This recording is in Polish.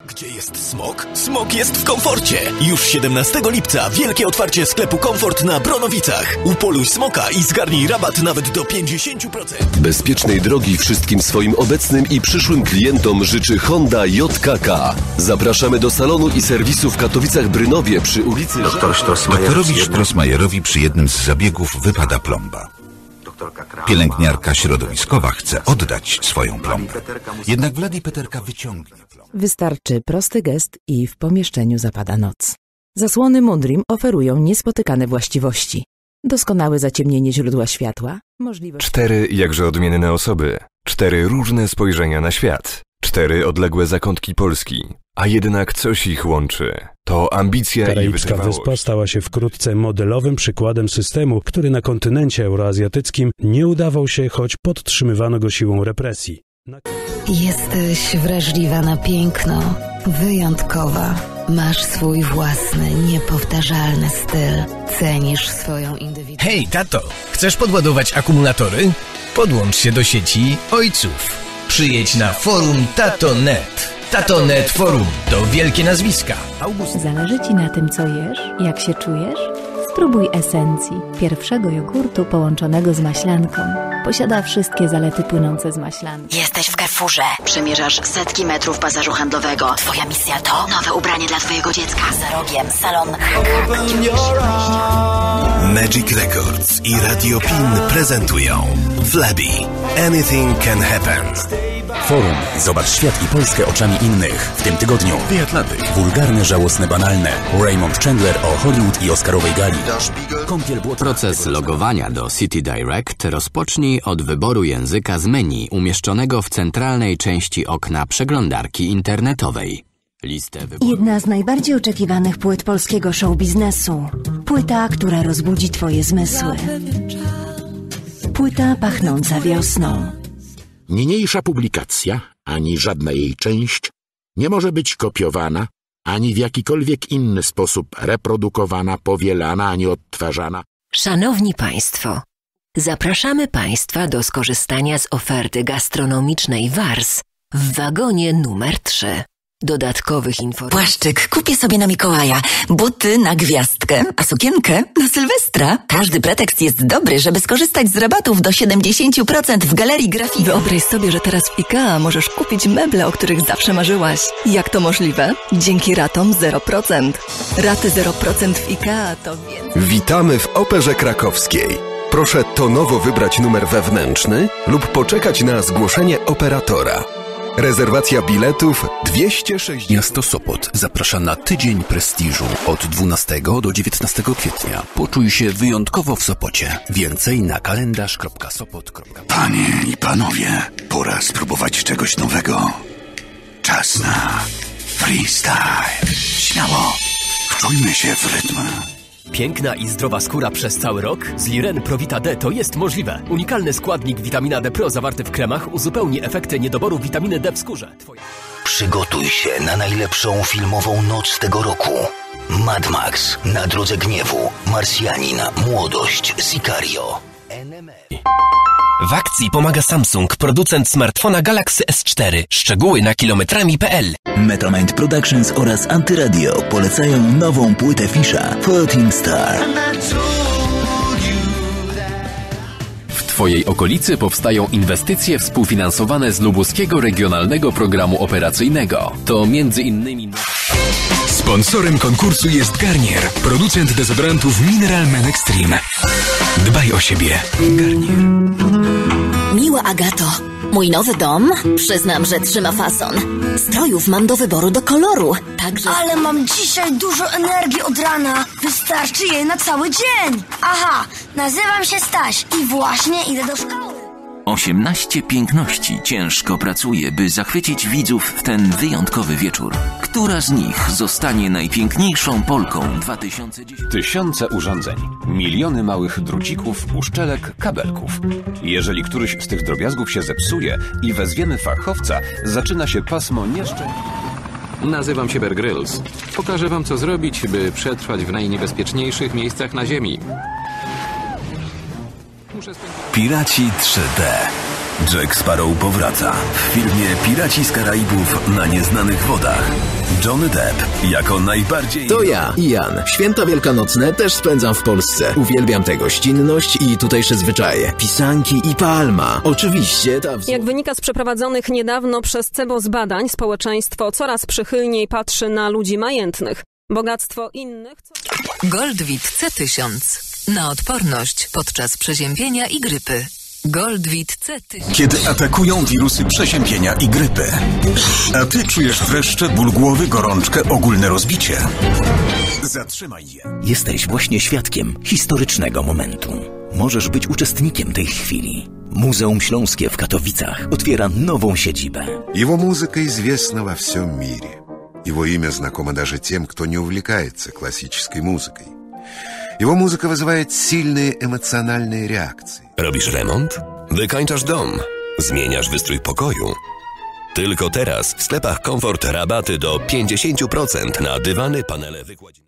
Gdzie jest smok? Smok jest w Komforcie. Już 17 lipca wielkie otwarcie sklepu Komfort na Bronowicach. Upoluj smoka i zgarnij rabat nawet do 50%. Bezpiecznej drogi wszystkim swoim obecnym i przyszłym klientom życzy Honda JKK. Zapraszamy do salonu i serwisu w Katowicach-Brynowie przy ulicy... Doktorowi Strosmajerowi przy jednym z zabiegów wypada plomba. Pielęgniarka środowiskowa chce oddać swoją plombę. Jednak Vlad i Peterka wyciągnie plombę. Wystarczy prosty gest i w pomieszczeniu zapada noc. Zasłony Moonbeam oferują niespotykane właściwości. Doskonałe zaciemnienie źródła światła, możliwość... 4 jakże odmienne osoby, 4 różne spojrzenia na świat, 4 odległe zakątki Polski, a jednak coś ich łączy. To ambicja i Karaibska wytrwałość. wyspa stała się wkrótce modelowym przykładem systemu, który na kontynencie euroazjatyckim nie udawał się, choć podtrzymywano go siłą represji. Jesteś wrażliwa na piękno, wyjątkowa. Masz swój własny, niepowtarzalny styl. Cenisz swoją indywidualność. Hej, tato, chcesz podładować akumulatory? Podłącz się do sieci ojców. Przyjedź na forum Tato.net. Tato.net Forum to wielkie nazwiska. Zależy Ci na tym, co jesz, jak się czujesz? Spróbuj esencji, pierwszego jogurtu połączonego z maślanką. Posiada wszystkie zalety płynące z maślanki. Jesteś w Carrefourze. Przemierzasz setki metrów bazażu handlowego. Twoja misja to nowe ubranie dla twojego dziecka. Za rogiem salon Magic Records i Radio PIN prezentują Flabby. Anything can happen. Forum. Zobacz świat i Polskę oczami innych. W tym tygodniu The Atlantic. Wulgarne, żałosne, banalne. Raymond Chandler o Hollywood i Oscarowej gali. Proces logowania do City Direct rozpocznij od wyboru języka z menu umieszczonego w centralnej części okna przeglądarki internetowej. Jedna z najbardziej oczekiwanych płyt polskiego show biznesu. Płyta, która rozbudzi twoje zmysły. Płyta pachnąca wiosną. Niniejsza publikacja, ani żadna jej część, nie może być kopiowana, ani w jakikolwiek inny sposób reprodukowana, powielana, ani odtwarzana. Szanowni Państwo, zapraszamy Państwa do skorzystania z oferty gastronomicznej Wars w wagonie numer 3. Dodatkowych informacji. Płaszczyk kupię sobie na Mikołaja, buty na gwiazdkę, a sukienkę na Sylwestra. Każdy pretekst jest dobry, żeby skorzystać z rabatów do 70% w Galerii Grafika. Wyobraź sobie, że teraz w IKEA możesz kupić meble, o których zawsze marzyłaś. Jak to możliwe? Dzięki ratom 0%. Raty 0% w IKEA to więcej. Witamy w Operze Krakowskiej. Proszę tonowo wybrać numer wewnętrzny lub poczekać na zgłoszenie operatora. Rezerwacja biletów 260. Miasto Sopot zaprasza na Tydzień Prestiżu od 12 do 19 kwietnia. Poczuj się wyjątkowo w Sopocie. Więcej na kalendarz.sopot.pl. Panie i panowie, pora spróbować czegoś nowego. Czas na freestyle. Śmiało, wczujmy się w rytm. Piękna i zdrowa skóra przez cały rok? Z Liren Pro Vita D to jest możliwe. Unikalny składnik witamina D Pro zawarty w kremach uzupełni efekty niedoboru witaminy D w skórze. Przygotuj się na najlepszą filmową noc tego roku. Mad Max, Na drodze gniewu, Marsjanin, Młodość, Sicario. W akcji pomaga Samsung, producent smartfona Galaxy S4. Szczegóły na kilometrami.pl. Metromind Productions oraz Antyradio polecają nową płytę Fisza 14 Star. W Twojej okolicy powstają inwestycje współfinansowane z Lubuskiego Regionalnego Programu Operacyjnego. To m.in. Sponsorem konkursu jest Garnier, producent dezodorantów Mineral Men Extreme. Dbaj o siebie. Garnier. Miła Agato, mój nowy dom, przyznam, że trzyma fason. Strojów mam do wyboru do koloru, także... Ale mam dzisiaj dużo energii od rana. Wystarczy jej na cały dzień. Aha, nazywam się Staś i właśnie idę do szkoły. 18 piękności ciężko pracuje, by zachwycić widzów w ten wyjątkowy wieczór. Która z nich zostanie najpiękniejszą Polką 2010? Tysiące urządzeń, miliony małych drucików, uszczelek, kabelków. Jeżeli któryś z tych drobiazgów się zepsuje i wezwiemy fachowca, zaczyna się pasmo nieszczęścia. Nazywam się Bear Grylls. Pokażę wam, co zrobić, by przetrwać w najniebezpieczniejszych miejscach na Ziemi. Piraci 3D. Jack Sparrow powraca w filmie Piraci z Karaibów na nieznanych wodach. Johnny Depp jako najbardziej... To ja, Ian. Święta wielkanocne też spędzam w Polsce. Uwielbiam tę gościnność i tutejsze zwyczaje. Pisanki i palma. Oczywiście ta... Jak wynika z przeprowadzonych niedawno przez CEBOS badań, społeczeństwo coraz przychylniej patrzy na ludzi majętnych. Bogactwo innych... Goldwit C1000. Na odporność podczas przeziębienia i grypy. Goldwit C1000. Kiedy atakują wirusy przeziębienia i grypy, a ty czujesz wreszcie ból głowy, gorączkę, ogólne rozbicie, zatrzymaj je. Jesteś właśnie świadkiem historycznego momentu. Możesz być uczestnikiem tej chwili. Muzeum Śląskie w Katowicach otwiera nową siedzibę. Его музыка известна во всем мире. Его имя знакомо даже тем, кто не увлекается классической музыкой. Его музыка вызывает сильные эмоциональные реакции. Robisz remont? Wykańczasz dom? Zmieniasz wystrój pokoju? Tylko teraz w sklepach Komfort rabaty do 50% na dywany, panele, wykładziny.